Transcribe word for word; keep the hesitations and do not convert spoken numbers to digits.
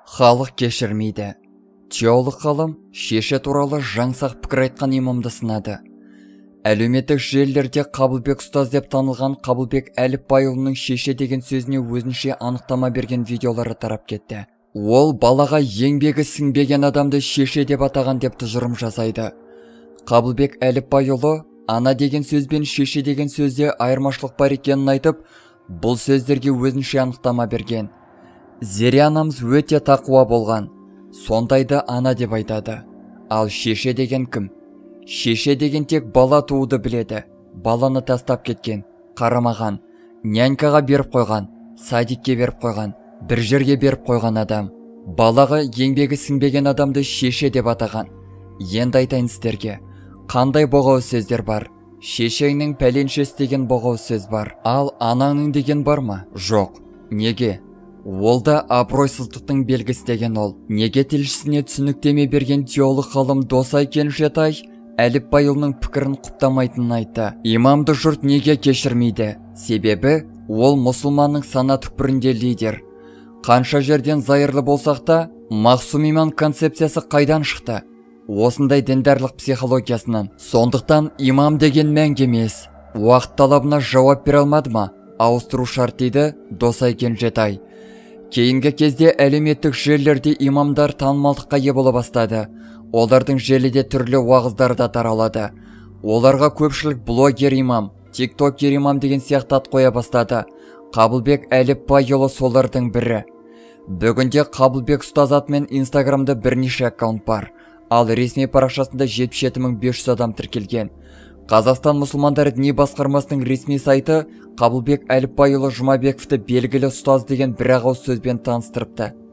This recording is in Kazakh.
Халық кешірмейді. Теолог ғалым шеше туралы жаңсақ пікір айтқан имамды сынады. Әлеуметтік желілерде Қабылбек ұстаз деп танылған Қабылбек Әліпбайұлының шеше деген сөзіне өзінше анықтама берген видеолары тарап кетті. Ол балаға еңбегі сіңбеген адамды шеше деп атаған деп тұжырым жасайды. Қабылбек Әліпбайұлы ана деген сөз бен шеше деген сөзде айырмашылық бар екенін айтып, бұл сөздерге өзінше анықтама берген. Зере анамыз өте тақуа болған. Сондайды ана деп айтады. Ал шеше деген кім? Шеше деген тек бала тууды біледі. Баланы тастап кеткен, қарамаған, нянькаға беріп қойған, садикке беріп қойған, бір жерге беріп қойған адам. Балаға еңбегі сіңбеген адамды шеше деп атаған. Енді айтайын сіздерге, қандай боғау сөздер бар? Шешеңнің пәленшес деген боғау сөз бар. Ал анаңның деген бар ма? Жоқ. Неге? Ол да абыройсыздықтың белгісі деген ол. Неге тілшісіне түсініктеме берген теолог ғалым Досай Кенжетай Әліпбайұлының пікірін құптамайтынын айтты. Имамды жұрт неге кешірмейді? Себебі ол мұсылманның сана түкпірінде лидер. Қанша жерден зайырлы болсақ та, мағсум иман концепциясы қайдан шықты? Осындай діндарлық психологиясынан. Сондықтан имам деген мәңгі емес. Уақыт талабына жауап бере алмады ма? Ауыстыру шарт дейді Досай Кенжетай. Кейінгі кезде әлеуметтік желілерде имамдар танымалдыққа ие бола бастады. Олардың желіде түрлі уағыздары да таралады. Оларға көпшілік блогер имам, тиктокер имам деген сияқты ат қоя бастады. Қабылбек Әліпбайұлы солардың бірі. Бүгінде Қабылбек ұстаз атымен инстаграмда бірнеше аккаунт бар. Ал ресми парақшасында жетпіс жеті мың бес жүз адам тіркелген. Қазақстан мұсылмандары діни басқармасының ресми сайты Қабылбек Әліпбайұлы Жұмабековті белгілі ұстаз деген бір ауыз сөзбен таныстырыпты.